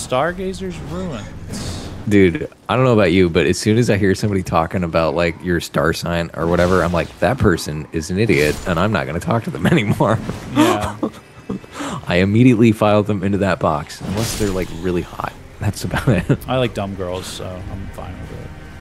Stargazers ruins. Dude, I don't know about you, but as soon as I hear somebody talking about like your star sign or whatever, I'm like, that person is an idiot, and I'm not going to talk to them anymore. Yeah. I immediately filed them into that box, unless they're like really hot. That's about it. I like dumb girls, so I'm fine with it.